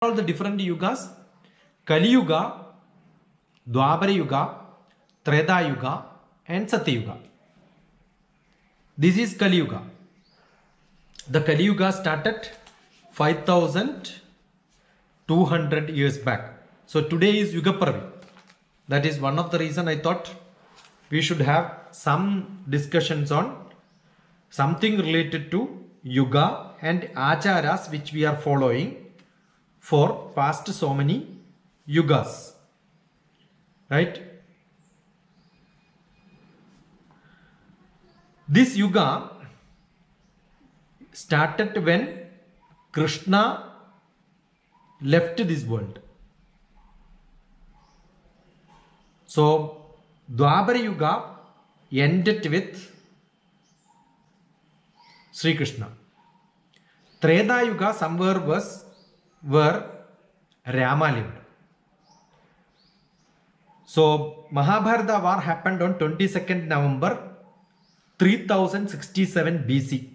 All the different yugas: Kali Yuga, Dwapara Yuga, Treta Yuga, and Satya Yuga. This is Kali Yuga. The Kali Yuga started 5200 years back. So today is Yuga Parvi. That is one of the reason I thought we should have some discussions on something related to Yuga and Acharas which we are following for past so many Yugas. Right? This Yuga started when Krishna left this world. So Dwapara Yuga ended with Sri Krishna. Treta Yuga somewhere was where Rama lived. So Mahabharata war happened on 22nd November 3067 BC.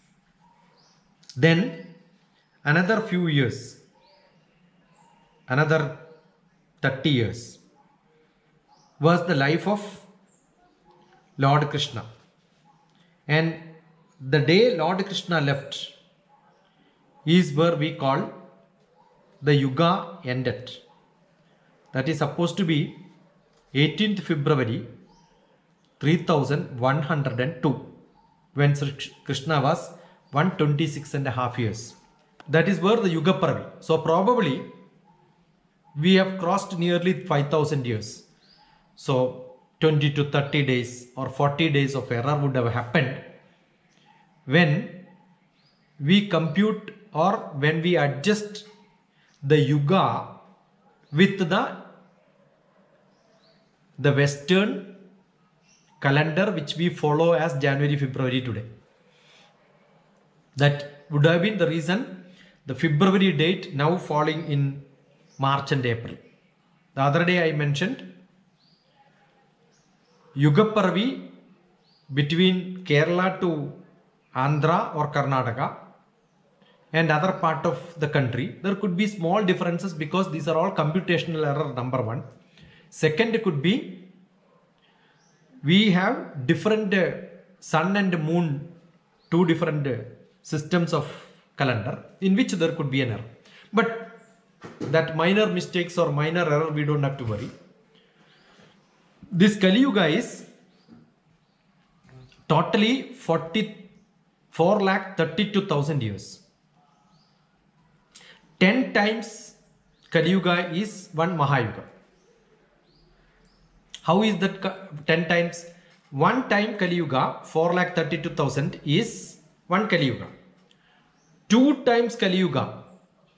Then another few years, another 30 years was the life of Lord Krishna. And the day Lord Krishna left is where we call the Yuga ended. That is supposed to be 18th February 3102 when Krishna was 126.5 years. That is where the Yuga Parvi. So probably we have crossed nearly 5000 years. So 20 to 30 days or 40 days of error would have happened when we compute or when we adjust the Yuga with the Western calendar which we follow as January, February today. That would have been the reason the February date now falling in March and April. The other day I mentioned Yuga Parvi between Kerala to Andhra or Karnataka and other part of the country. There could be small differences because these are all computational error, number one. Second could be we have different sun and moon, two different systems of calendar in which there could be an error. But that minor mistakes or minor error we don't have to worry. This Kali Yuga is totally 4,32,000 years. 10 times Kali Yuga is one Mahayuga. How is that 10 times? One time Kali Yuga, 4,32,000 is one Kali Yuga. Two times Kali Yuga.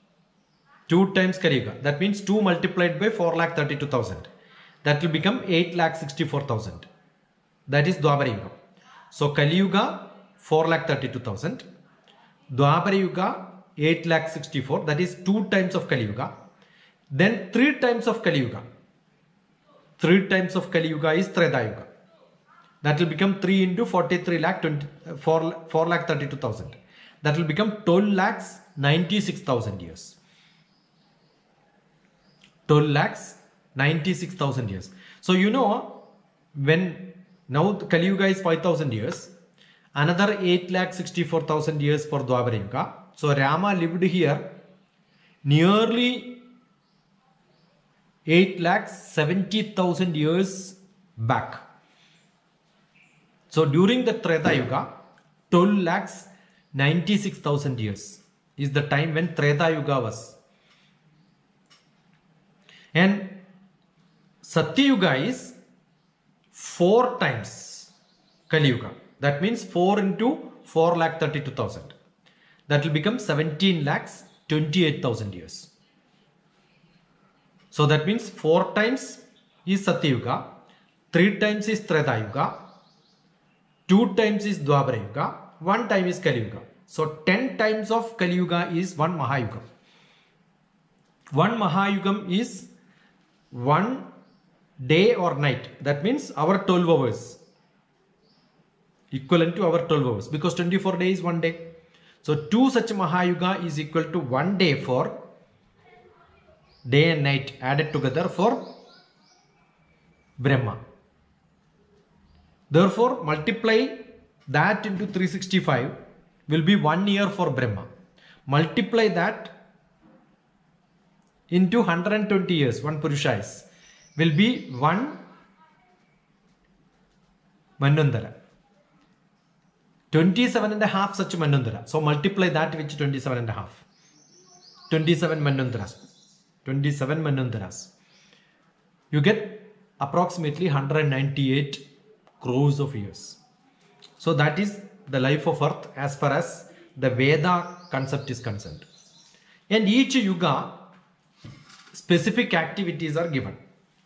That means 2 multiplied by 4,32,000. That will become 8,64,000. That is Dwapara Yuga. So Kali Yuga 4,32,000. Dwapara Yuga 8,64,000. That is 2 times of Kali Yuga. Then 3 times of Kali Yuga. 3 times of Kali Yuga is Treta Yuga. That will become 3 into 4,32,000. That will become 12,96,000 years. 12,96,000 years. So you know, when now Kali Yuga is 5,000 years, another 8,64,000 years for Dwapara Yuga. So Rama lived here nearly 8,70,000 years back. So during the Treta Yuga, 12,96,000 years is the time when Treta Yuga was. And Satya Yuga is 4 times Kali Yuga. That means 4 into 4,32,000. That will become 17,28,000 years. So that means 4 times is Satya Yuga, 3 times is Treta Yuga, 2 times is Dwapara Yuga, 1 time is Kali Yuga. So 10 times of Kali Yuga is 1 Mahayuga. 1 Mahayugam is 1 day or night. That means our 12 hours. Equivalent to our 12 hours. Because 24 days is 1 day. So 2 such Mahayuga is equal to 1 day for day and night added together for Brahma. Therefore, multiply that into 365 will be 1 year for Brahma. Multiply that into 120 years, one Purusha is, will be 1 Manvantara. 27 and a half such Manvantara. So multiply that with 27 and a half. 27 Manvantaras. 27 Manvantaras. You get approximately 198 crores of years. So that is the life of Earth as far as the Veda concept is concerned. And each yuga, specific activities are given.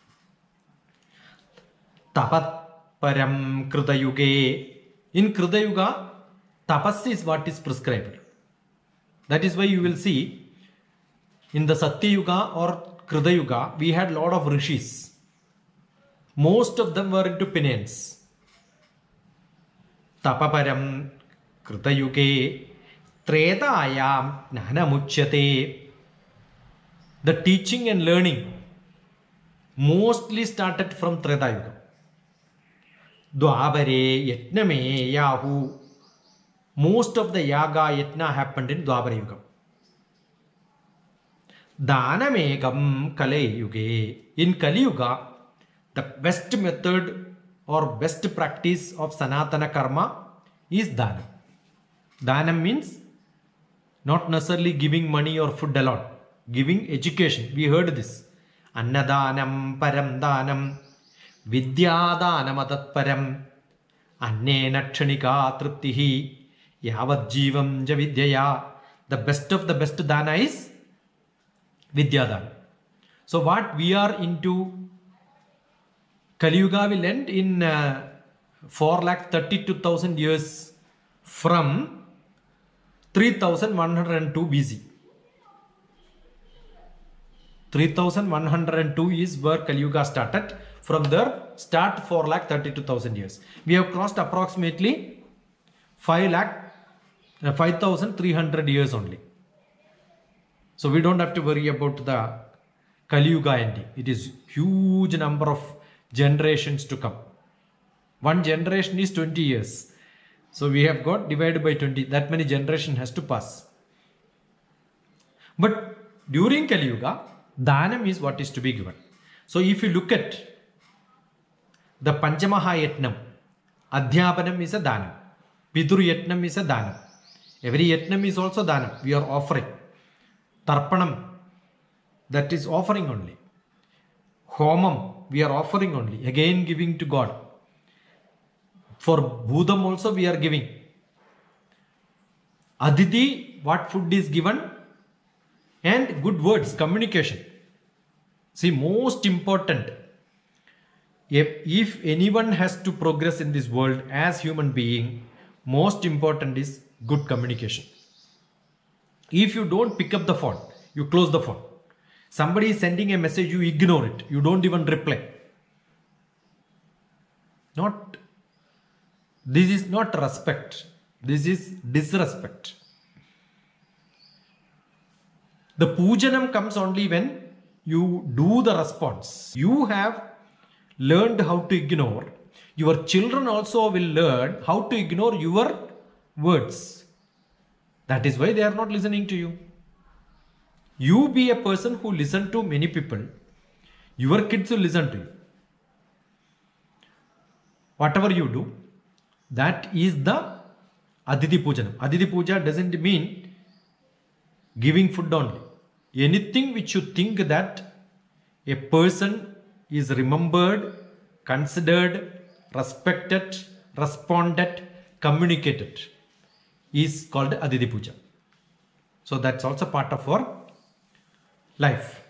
Tapat param Krita yuge. In Krita yuga, tapas is what is prescribed. That is why you will see in the Satya yuga or Krita yuga, we had lot of rishis. Most of them were into penance. Tapaparam Krita yuge Tretayam Nanamuchyate. The teaching and learning mostly started from Treta Yuga. Dwapare Yatname Yahu. Most of the Yaga Yatna happened in Dwapara Yuga. Danamegam Kale Yuge. In Kali Yuga, the best method or best practice of Sanatana Karma is Dana. Dana means not necessarily giving money or food alone. Giving education. We heard this. Annadanam param danam vidyadanam atatparam annena kshanika triptihi yavad jivam ja vidyaya. The best of the best dana is vidyadana. So what we are into, Kali Yuga will end in 4,32,000 years from 3102 BC. 3102 is where Kali Yuga started. From there, start 4,32,000 years. We have crossed approximately 5,300 years only. So we don't have to worry about the Kali Yuga ending. It is huge number of generations to come. One generation is 20 years. So we have got divided by 20. That many generation has to pass. But during Kali Yuga, Dhanam is what is to be given. So if you look at the Panchamaha Yatnam, Adhyapanam is a Dhanam. Pidur Yatnam is a Dhanam. Every Yatnam is also Dhanam. We are offering. Tarpanam, that is offering only. Homam, we are offering only. Again giving to God. For Bhudam also we are giving. Aditi, what food is given? And good words, communication. See, most important, if anyone has to progress in this world as human being, most important is good communication. If you don't pick up the phone, you close the phone. Somebody is sending a message, you ignore it. You don't even reply. This is not respect. This is disrespect. The pujanam comes only when you do the response. You have learned how to ignore. Your children also will learn how to ignore your words. That is why they are not listening to you. You be a person who listen to many people. Your kids will listen to you. Whatever you do, that is the Aditi Pujanam. Aditi Puja doesn't mean giving food only. Anything which you think that a person is remembered, considered, respected, responded, communicated is called Aditi Puja. So that's also part of our life.